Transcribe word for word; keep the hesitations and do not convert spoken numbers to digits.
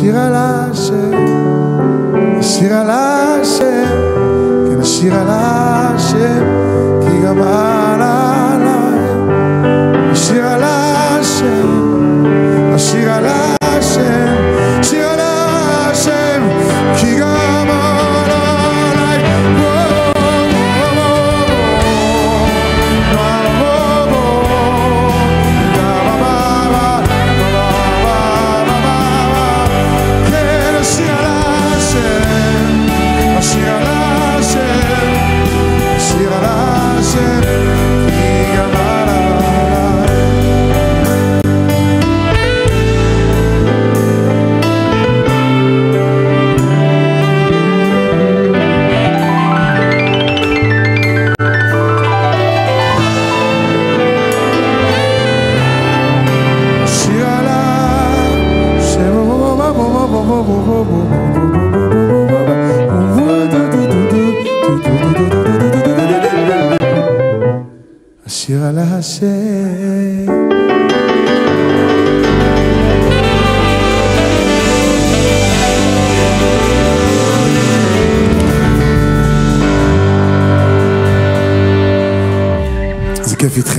נשיר על השם, נשיר על השם, כן נשיר על השם, כי גמל עליי. נשיר על השם, נשיר על השם, נשיר על השם, כי גמל עליי. כן נשיר על השם, נשיר על השם, נשיר על השם, כי גמל עליי. נשיר על השם, נשיר על השם. זה כיף איתכם.